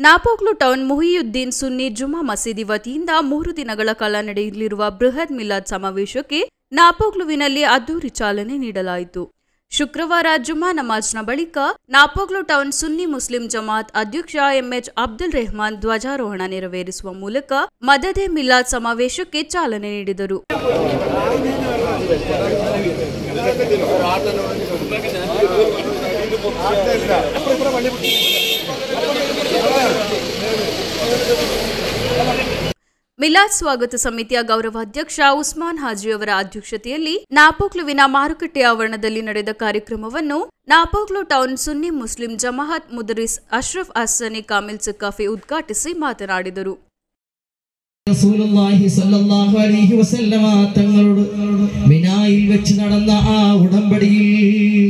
Napoklu town Muhiyuddin ಸುನ್ನಿ ಜುಮಾ ಮಸೀದಿ ವತಿಯಿಂದ 3 ದಿನಗಳ ಕಾಲ ನಡೆಯಲಿರುವ ಬೃಹತ್ ಮಿಲಾದ್ ಸಮಾವೇಶಕ್ಕೆ ನಾಪೋಕ್ಲುವಿನಲ್ಲಿ ಅದ್ದೂರಿ ಚಾಲನೆ ನೀಡಲಾಯಿತು. ಶುಕ್ರವಾರ ಜುಮಾ ನಮಾಜ್ನ ಬಳಿಕ ನಾಪೋಕ್ಲು ಟೌನ್ ಸುನ್ನಿ ಮುಸ್ಲಿಂ ಜಮಾತ್ ಅಧ್ಯಕ್ಷ ಎಂಎಚ್ ಅಬ್ದುಲ್ ರೆಹಮಾನ್ ಧ್ವಜಾರೋಹಣ ನೆರವೇರಿಸುವ ಮೂಲಕ ಮದದೆ ಮಿಲಾದ್ ಸಮಾವೇಶಕ್ಕೆ ಚಾಲನೆ ನೀಡಿದರು. ಮಿಲಾದ್ ಸ್ವಾಗತ ಸಮಿತಿಯ ಗೌರವಾಧ್ಯಕ್ಷ ಉಸ್ಮಾನ್ ಹಾಜಿಯವರ ಅಧ್ಯಕ್ಷತೆಯಲ್ಲಿ ನಾಪೋಕ್ಲುವಿನ ಮಾರುಕಟ್ಟೆ ಆವರಣದಲ್ಲಿ ನಡೆದ ಕಾರ್ಯಕ್ರಮವನ್ನು ನಾಪೋಕ್ಲು ಟೌನ್ ಸುನ್ನಿ ಮುಸ್ಲಿಂ ಜಮಾಅತ್ ಮುದರಿಸ್ ಅಶ್ರಫ್ ಹಸನಿ ಕಾಮಿಲ್ ಸಕಾಫಿ ಉದ್ಘಾಟಿಸಿ ಮಾತನಾಡಿದರು. റസൂലുള്ളാഹി സ്വല്ലല്ലാഹു അലൈഹി വസല്ലമ തങ്ങളോട് മിനായിൽ വെച്ച് നടന്ന ആ ഉടമ്പടിയിൽ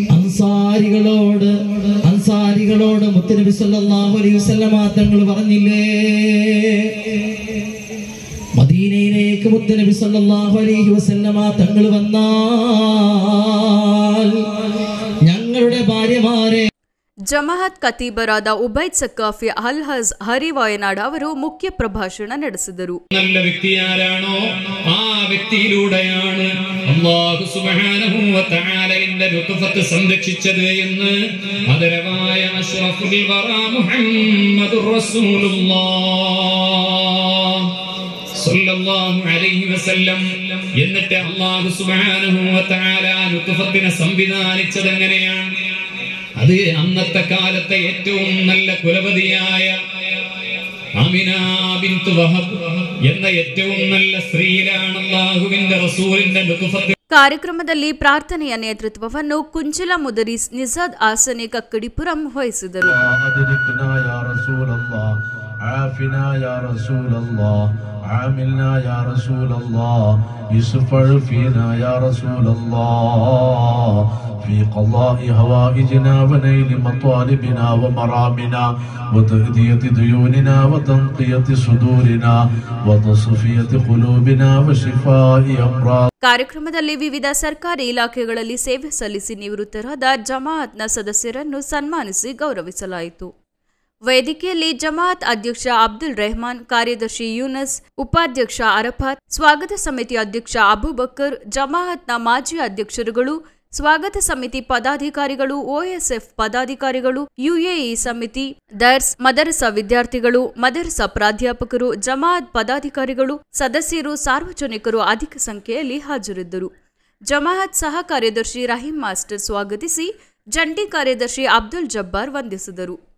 അൻസാരികളോട് മുത്തനബി സ്വല്ലല്ലാഹു അലൈഹി വസല്ലമ തങ്ങൾ പറഞ്ഞില്ലേ, മദീനയിലേക്ക് മുത്തനബി സ്വല്ലല്ലാഹു അലൈഹി വസല്ലമ തങ്ങൾ വന്നാൽ ഞങ്ങളുടെ ഭാര്യമാരെ ಜಮಾಅತ್ ಖತೀಬರಾದ ಉಬೈದ್ ಸಕಾಫಿ ಅಲ್ ಹಜ್ ಹರಿವಾಯನಾಡ್ ಅವರು ಮುಖ್ಯ ಪ್ರಭಾಷಣ ನಡೆಸಿದರು. നല്ല വ്യക്തി ആരാണോ ആ വ്യക്തിയിലൂടെയാണ് അല്ലാഹു സുബ്ഹാനഹു വ തആലയുടെ ലുത്ഫത്ത് സംരക്ഷിച്ചത് എന്ന് ആദരവായ അഷ്റഫുൽ വറാ മുഹമ്മദുർ റസൂലുള്ളാഹ് സല്ലല്ലാഹു അലൈഹി വസല്ലം എന്നിട്ട് അല്ലാഹു സുബ്ഹാനഹു വ തആല ലുത്ഫത്തിനെ സംവിധാനിച്ചത് എങ്ങനെയാണ്? അത് അന്നത്തെ കാലത്തെ ഏറ്റവും നല്ല കുലപതിയായ ആമിന ബിൻത് വഹബ് എന്ന ഏറ്റവും നല്ല സ്ത്രീയിലാണ് അല്ലാഹുവിന്റെ റസൂലിന്റെ ലുത്ഫത്ത്. ಕಾರ್ಯಕ್ರಮದಲ್ಲಿ ಪ್ರಾರ್ಥನೆಯ ನೇತೃತ್ವವನ್ನು ಕುಂಚಿಲ ಮುದರಿಸ್ ನಿಜಾದ್ ಆಸನೆ ಕಕ್ಕಡಿಪುರಂ ವಹಿಸಿದರು. عافنا يا رسول الله عاملنا يا رسول الله يشفع فينا يا رسول الله في قضاء هوائجنا ونيل مطالبنا ومرامنا وتهدية ديوننا وتنقية صدورنا وتصفية قلوبنا وشفاء أمراض. ಕಾರ್ಯಕ್ರಮದಲ್ಲಿ ವಿವಿಧ ಸರ್ಕಾರಿ ಇಲಾಖೆಗಳಲ್ಲಿ ಸೇವೆ ಸಲ್ಲಿಸಿ ನಿವೃತ್ತರಾದ ಜಮಾಅತ್ನ ಸದಸ್ಯರನ್ನು ಸನ್ಮಾನಿಸಿ ಗೌರವಿಸಲಾಯಿತು. ವೇದಿಕೆಯಲ್ಲಿ ಜಮಾಅತ್ ಅಧ್ಯಕ್ಷ ಅಬ್ದುಲ್ ರೆಹಮಾನ್, ಕಾರ್ಯದರ್ಶಿ ಯೂನಸ್, ಉಪಾಧ್ಯಕ್ಷ ಅರಫಾತ್, ಸ್ವಾಗತ ಸಮಿತಿ ಅಧ್ಯಕ್ಷ ಅಬೂಬಕರ್, ಜಮಾಅತ್ನ ಮಾಜಿ ಅಧ್ಯಕ್ಷರುಗಳು, ಸ್ವಾಗತ ಸಮಿತಿ ಪದಾಧಿಕಾರಿಗಳು, ಓಎಸ್ಎಫ್ ಪದಾಧಿಕಾರಿಗಳು, ಯುಎಇ ಸಮಿತಿ, ದರ್ಸ್, ಮದರಸಾ ವಿದ್ಯಾರ್ಥಿಗಳು, ಮದರಸಾ ಪ್ರಾಧ್ಯಾಪಕರು, ಜಮಾಅತ್ ಪದಾಧಿಕಾರಿಗಳು, ಸದಸ್ಯರು, ಸಾರ್ವಜನಿಕರು ಅಧಿಕ ಸಂಖ್ಯೆಯಲ್ಲಿ ಹಾಜರಿದ್ದರು. ಜಮಾಅತ್ ಸಹ ಕಾರ್ಯದರ್ಶಿ ರಹೀಂ ಮಾಸ್ಟರ್ ಸ್ವಾಗತಿಸಿ, ಜಂಟಿ ಕಾರ್ಯದರ್ಶಿ ಅಬ್ದುಲ್ ಜಬ್ಬಾರ್ ವಂದಿಸಿದರು.